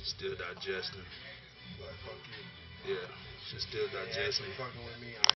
Still digesting. Like, fuck you. Yeah, she's still They digesting. actually fucking with me.